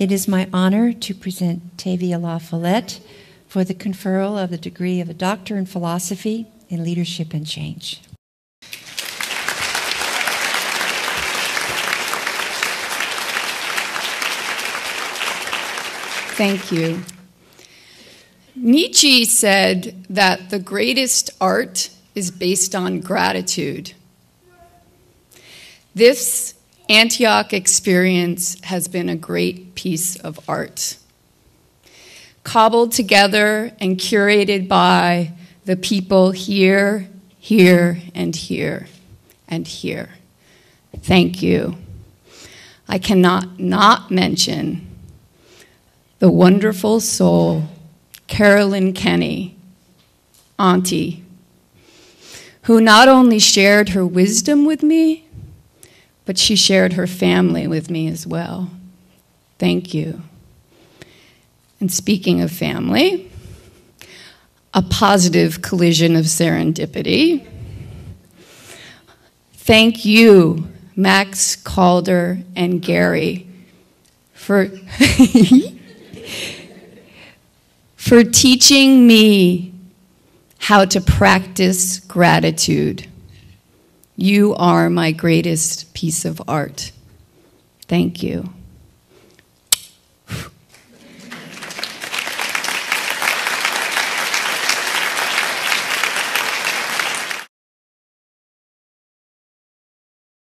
It is my honor to present Tavia La Follette for the conferral of the degree of a Doctor in Philosophy in Leadership and Change. Thank you. Nietzsche said that the greatest art is based on gratitude. This Antioch experience has been a great piece of art, cobbled together and curated by the people here, here, and here, and here. Thank you. I cannot not mention the wonderful soul, Carolyn Kenny, Auntie, who not only shared her wisdom with me, but she shared her family with me as well. Thank you. And speaking of family, a positive collision of serendipity. Thank you, Max Calder and Gary, for for teaching me how to practice gratitude. You are my greatest piece of art. Thank you.